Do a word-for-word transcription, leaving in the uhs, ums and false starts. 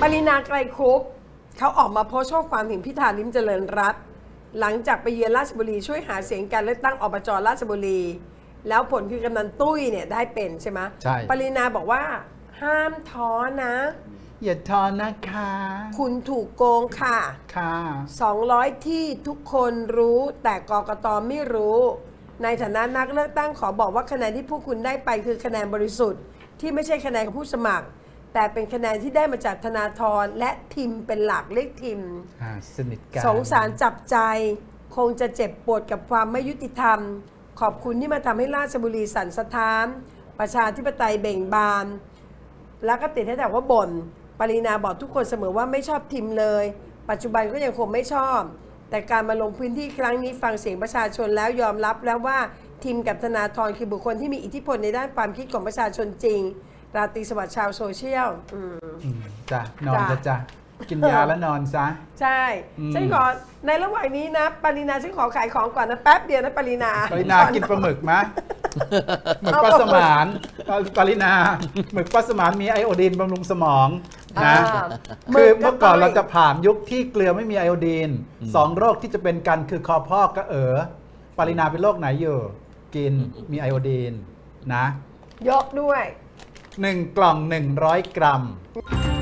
ปรินาไกรคุปเขาออกมาโพสต์ข้อความถึงพิธาลิ้มเจริญรัตน์หลังจากไปเยือนราชบุรีช่วยหาเสียงการเลือกตั้งอบจราชบุรีแล้วผลคือกำนันตุ้ยเนี่ยได้เป็นใช่ไหมใช่ปรินาบอกว่าห้ามท้อนะอย่าท้อนะคะคุณถูกโกงค่ะค่ะสองร้อยที่ทุกคนรู้แต่กกต.ไม่รู้ในฐานะนักเลือกตั้งขอบอกว่าคะแนนที่พวกคุณได้ไปคือคะแนนบริสุทธิ์ที่ไม่ใช่คะแนนของผู้สมัครแต่เป็นคะแนนที่ได้มาจากธนาธรและทิมเป็นหลักเลขทิมสนิทกันสงสารจับใจคงจะเจ็บปวดกับความไม่ยุติธรรมขอบคุณที่มาทำให้ราชบุรีสั่นสะท้านประชาธิปไตยเบ่งบานแล้วก็ติดให้แต่ว่าบ่นปรินาบอกทุกคนเสมอว่าไม่ชอบทิมเลยปัจจุบันก็ยังคงไม่ชอบแต่การมาลงพื้นที่ครั้งนี้ฟังเสียงประชาชนแล้วยอมรับแล้วว่าทิมกับธนาธรคือบุคคลที่มีอิทธิพลในด้านความคิดของประชาชนจริงราตรีสวัสดิ์ชาวโซเชียลจ้ะนอนจะจ้ะกินยาแล้วนอนซะใช่ฉันขอในระหว่างนี้นะปรินาฉันขอขายของก่อนนะแป๊บเดียวนะปรินาปรินากินปลาหมึกไหมหมึกปลาสมานปรินาหมึกปลาสมานมีไอโอดีนบำรุงสมองนะคือเมื่อก่อนเราจะผ่านยุคที่เกลือไม่มีไอโอดีนสองโรคที่จะเป็นกันคือคอพอกกับเอ๋อปรินาเป็นโรคไหนอยู่กินมีไอโอดีนนะยกด้วยหนึ่งกล่องหนึ่งร้อยกรัม